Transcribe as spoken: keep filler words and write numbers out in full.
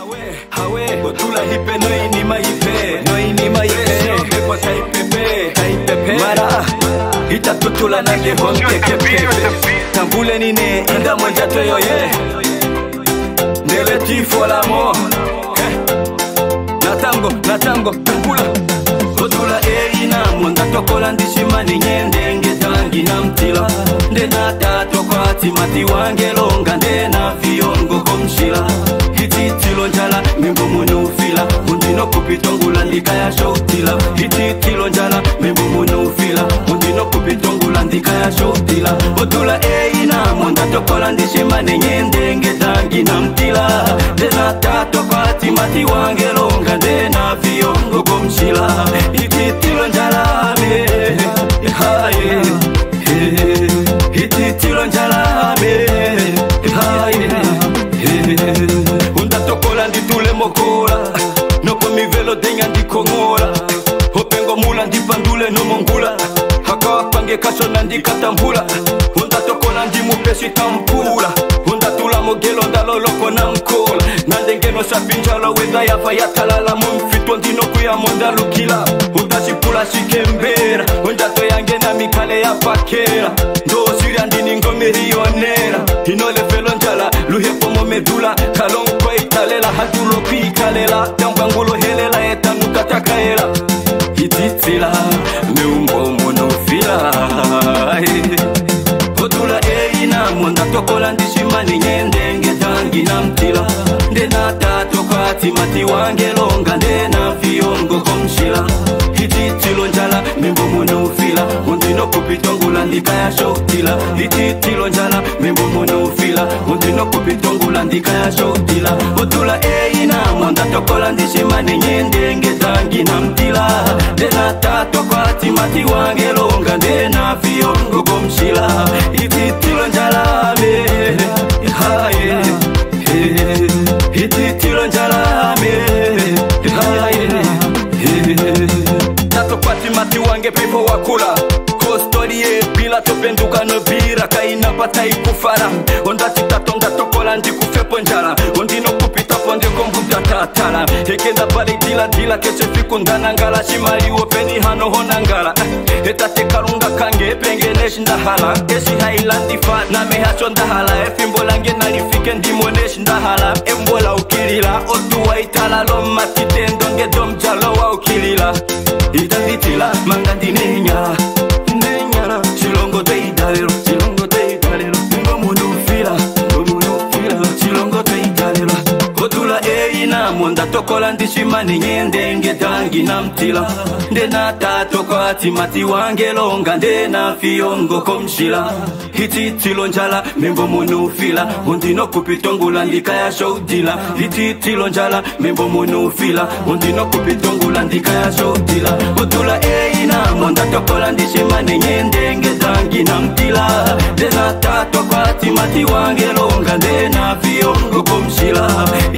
hawe Otula hipe no inima hipe No inima hipe Bekwa taipepe Taipepe Mara Ita tutula nage honte kepe Tambule nine Inda mwenja toyo ye Nele tifo l'amo Natango, natango Pula Otula e ina Mwanda tokola ndishima ni nyende Ngetangi na mtila Ndena tato kwa timati wangelonga Ndena viongo komshila Hititilo njala mimbo munufila Mundino kupitongula ndika ya shotila Hititilo njala mimbo munufila Mundino kupitongula ndika ya shotila Otula e ina Mwanda tokola ndishima ni nyende Ngetangi na mtila Ndena tato kwa timati wangelonga Ndena viongo komshila Hititilo njala me Haye Hititilo njala me Haye Unda tokola nditule mokola Noko mivelo denga ndikongora Hopengo mula ndipandule no mongula Haka pange kasho nandikatambula Unda tokola ndimupesi tampula Unda tula mogelo ndaloloko na mkola Nandengeno sapinjalo weza yafa yatalala Mumfito ndino kuya monda lukila Unda shipula shikembera Unda toyange na mikale ya pakera Ndo siria ndini ngomeri yonera Inole velo njala luhepo momedula Kalonko italela hatulo kuikalela Tambangulo helela etanuka takaela Hititila meumbo monofila Otula e ina Mwanda tokola ndishima ni nyende Ngetangi na mtila Ndena tato kwa timati wangelonga Ndena viongo komshila Hititilo njala mimbo monofila Mundino kupitongula ndika ya shotila Hititilo njala mimbo monofila Mundino kupitongula ndika ya shotila Otula e ina Mwanda tokola ndishima ni nyende Ngetangi na mtila Ndena tato kwa timati wangelonga Ndena viongo komshila Hititilo njala me Haye Hititilo njala me Haye Tato kwa timati wange pipo wakula Kostori e pila topenduka no bira Kaina patai kufara Onda titato onda tokola ndi kufepo njala Ondino kupita ponde kombuta tatala Hekenda bali dila dila keche fiku ndana ngala Shimali wopeni hano hona ngala Heta tekarunga kange penge neshi ndahala Eshi hailandi fa na mehacho ndahala Efimbo lange nalifike ndimo neshi ndahala Embola ukilila otuwa itala Loma kitendo ngedom jalo wa ukilila Itanditila mangandi nenyala Nenyala Chilongo teidalero Chilongo teidalero Ngo munufila Ngo munufila Chilongo teidalero Otula e ina Mwanda tokola ndishima ni nyende Ngetangi na mtila Ndena tato kwa timati wangelonga Ndena viongo komshila Hititilo njala mimbo munufila Undino kupitongula ndika ya shotila Hititilo njala mimbo munufila Undino kupitongula ndika ya shotila Otula e ina Mwanda tokola ndishima ni nyende Ngetangi na mtila Ndena tato kwa timati wangelonga Ndena viongo komshila